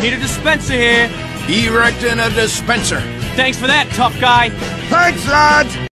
Need a dispenser here. Erecting a dispenser. Thanks for that, tough guy. Thanks, lads!